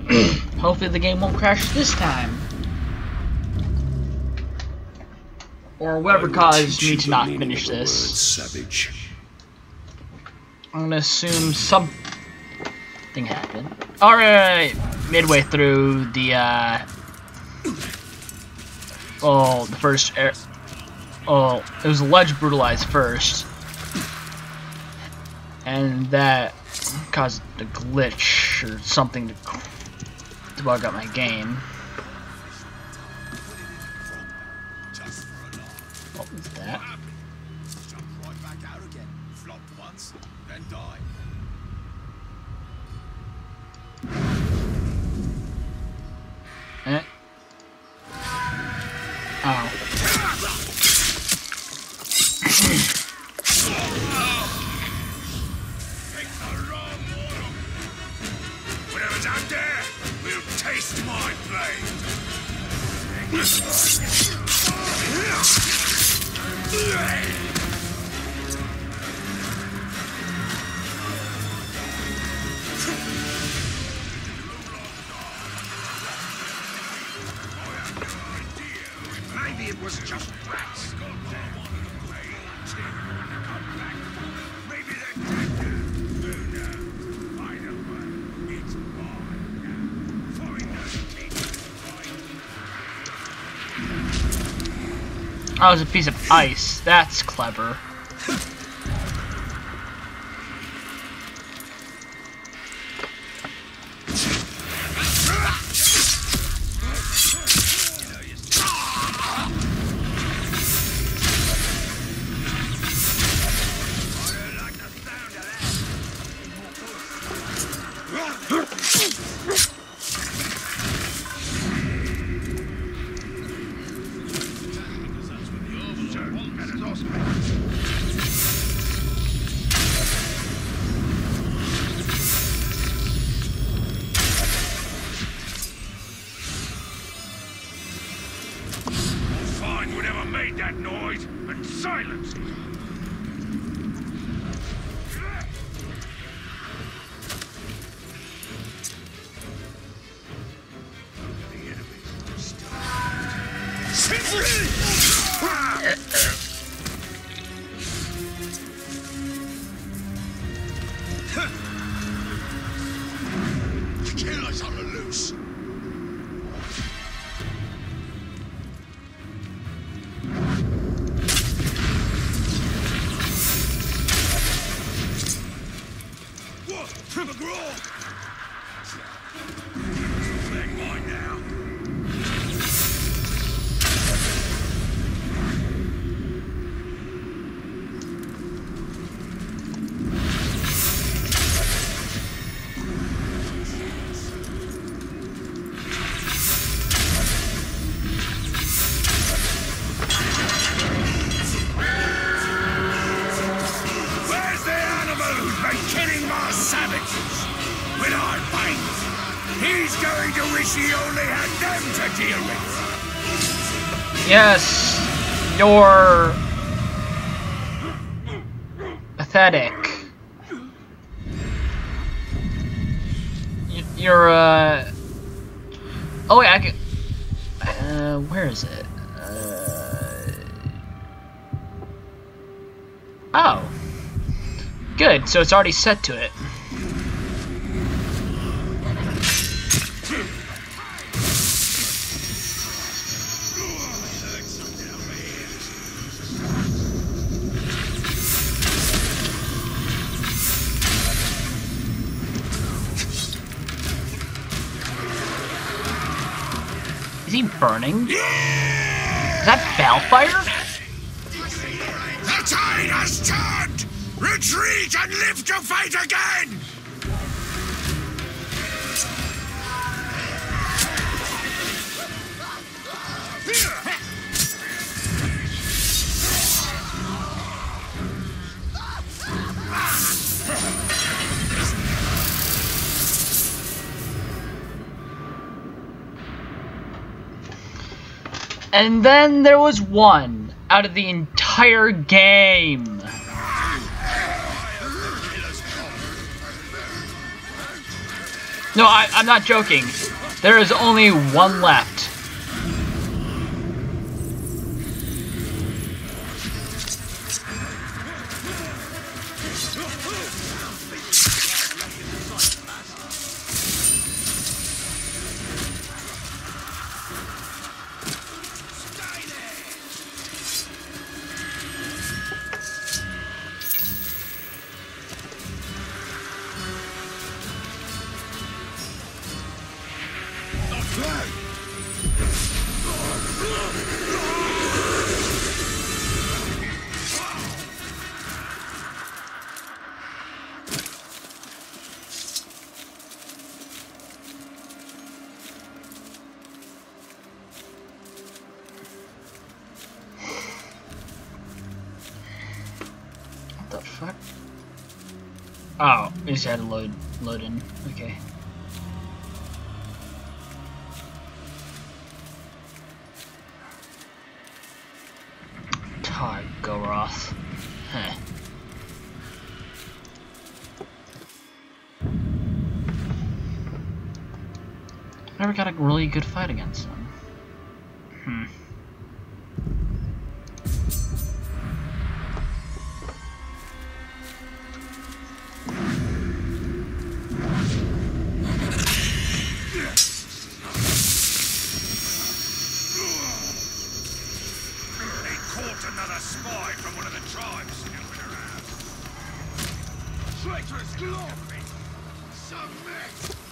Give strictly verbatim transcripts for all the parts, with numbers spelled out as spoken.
Hopefully the game won't crash this time. Or whatever caused me to not finish this. Savage. I'm gonna assume something happened. Alright, midway through the, uh... oh, the first air... oh, it was ledge brutalized first. And that caused a glitch or something to, to bug up my game. What was that? Jump right back out again. Flop once, then die. Eh? Oh. Whatever's out there will taste my blade. Maybe it was just rats. Maybe they're dead. Who knows? Either way, it's mine now. Find those people. Oh, it was a piece of ice. That's clever. Find whatever made that noise and silence it. Killers on the loose. What? McGraw! They're mine now. Where's the animal who's been killing my savages? When I find him, he's going to wish he only had them to deal with. Yes, you're pathetic. Y- You're uh. Oh wait, I can. Uh, where is it? Uh... Oh, good. So it's already set to it. Is he burning? Is that Balefire? The tide has turned! Retreat and live to fight again! And then there was one out of the entire game. No, I, I'm not joking. There is only one left. What the fuck? Oh, we just had to load load in. Okay. Targoroth. Huh. Never got a really good fight against them. Hmm. Another spy from one of the tribes snooping around. Traitorous glory! Submit!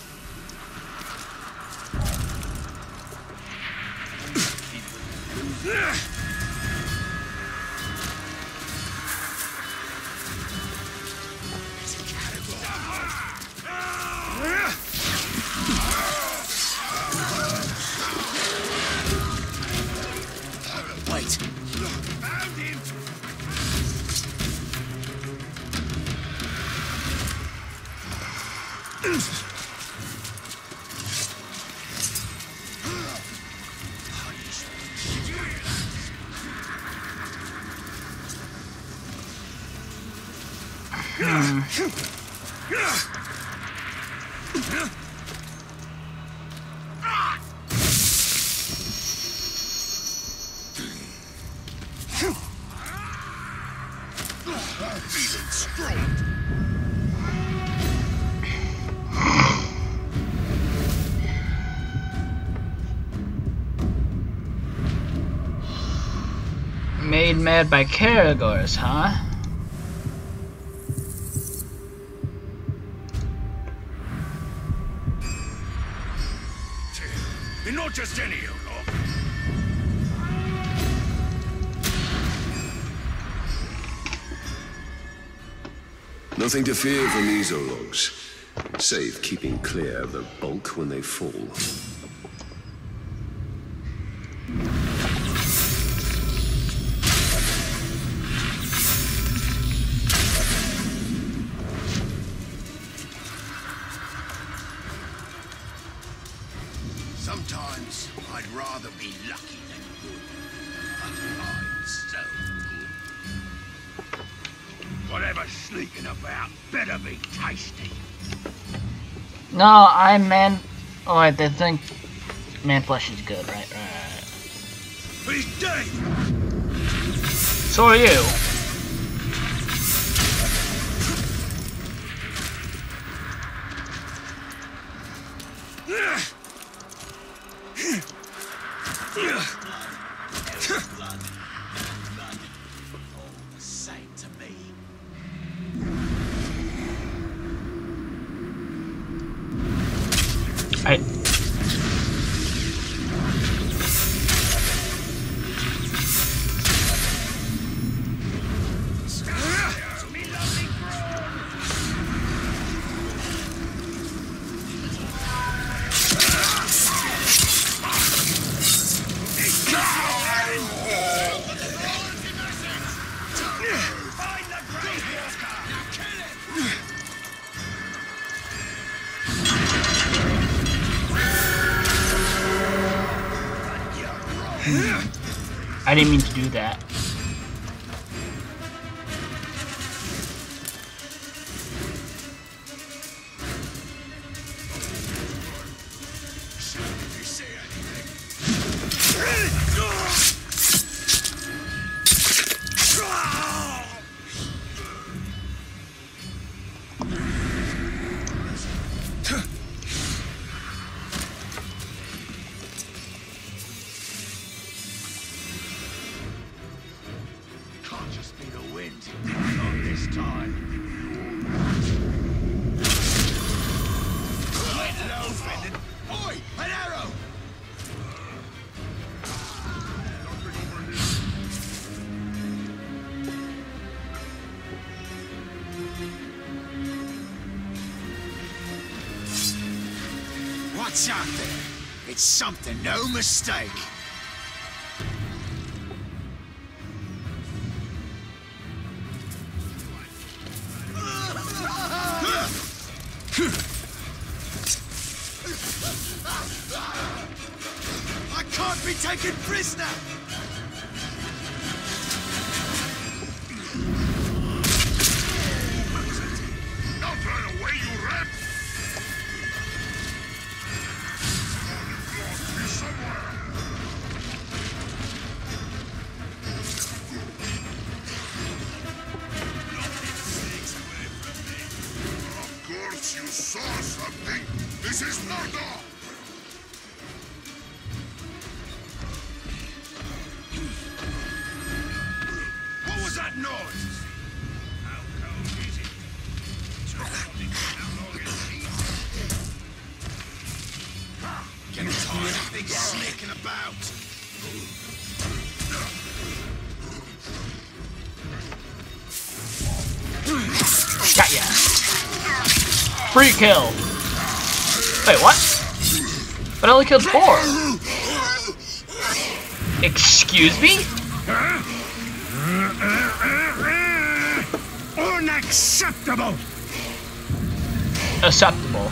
Wait. Found him! Hmm. Feeling strong. Made mad by Caragors, huh? You're not just any old lot. Nothing to fear from these Ologs, save keeping clear of the bulk when they fall. Sometimes I'd rather be lucky than good, but I'm so good. Whatever's sneaking about better be tasty. No, I'm man. Oh, wait, they think man flesh is good, right? Right. He's dead. So are you. I. I didn't mean to do that. Can't just be the wind. Not this time. Wait, low, Fendon. Oi, an arrow! What's out there? It's something, no mistake. I can't be taken prisoner! Don't run away, you rat! You've lost me somewhere! Of course you saw something! This is Mordor! What was that noise? How cold is it? Getting tired of things sneaking about. Got ya. Free kill. Wait, what? But I only killed four. Excuse me? Unacceptable! Acceptable.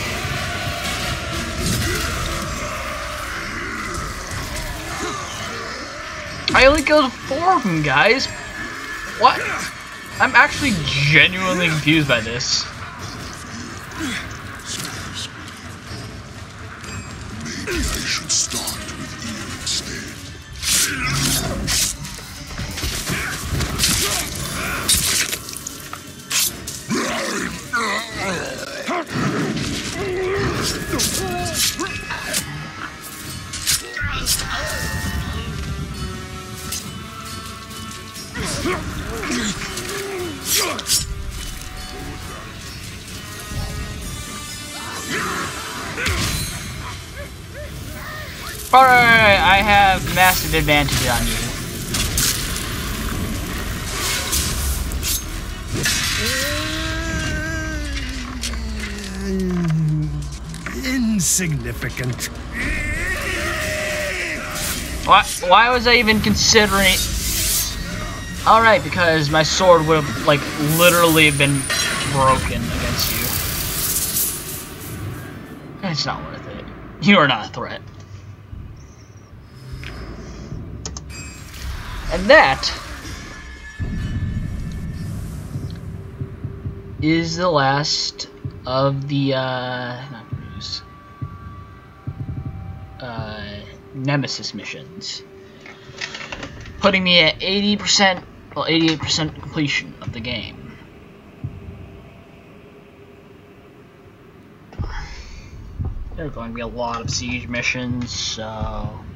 I only killed four of them, guys. What? I'm actually genuinely confused by this. Maybe I should start with you instead. Alright, I have massive advantage on you. Insignificant. Why, why was I even considering... Alright, because my sword would have, like, literally been broken against you. It's not worth it. You are not a threat. And that is the last of the, uh, not Bruce, uh, Nemesis missions. Putting me at eighty percent, well, eighty-eight percent completion of the game. There are going to be a lot of siege missions, so...